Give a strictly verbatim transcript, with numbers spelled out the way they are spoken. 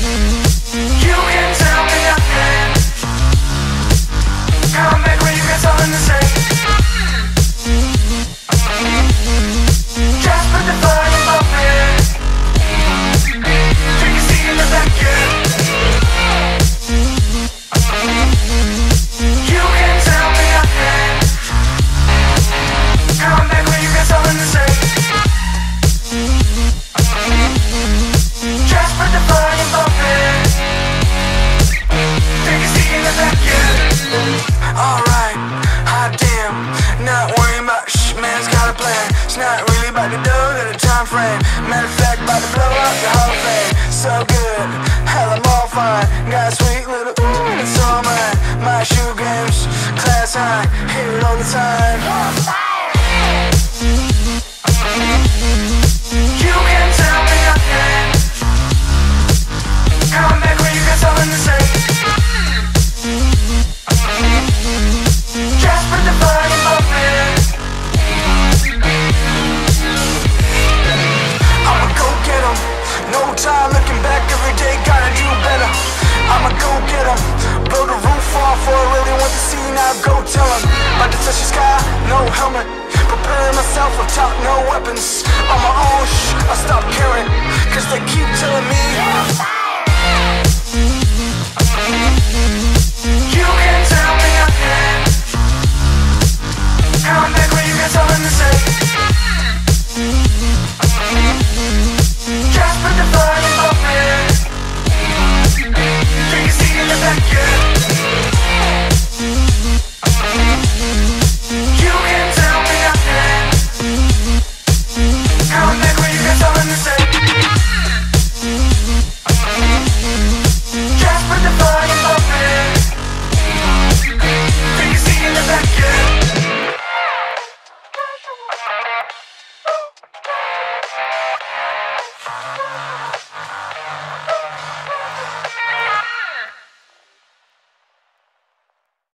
You can tell me nothing. Come back when you got something to say. Just put the volume up here. Take a seat in the back, yeah. You can tell me nothing. Come back when you got something to say. Just put the volume up here. Take a seat in the back, yeah. Alright, hot damn. Not worrying about shh, man's got a plan. It's not really about the dough, got a time frame. Matter of fact, about to blow up the whole thing. So good, hell I'm all fine. Got a sweet little ooh, it's all mine. My shoe games, class high, hear it all the time. You can tell me nothing. Come back when you got something to say. Just put the volume up here. I'ma go get 'em. No time looking back, every day gotta do better. I'ma go get 'em. Blow the roof off for I really want to see, now go tell 'em. About to touch the sky, no helmet. Preparing myself up top, no weapons. On my own, shh, I stop caring. Cause they keep telling me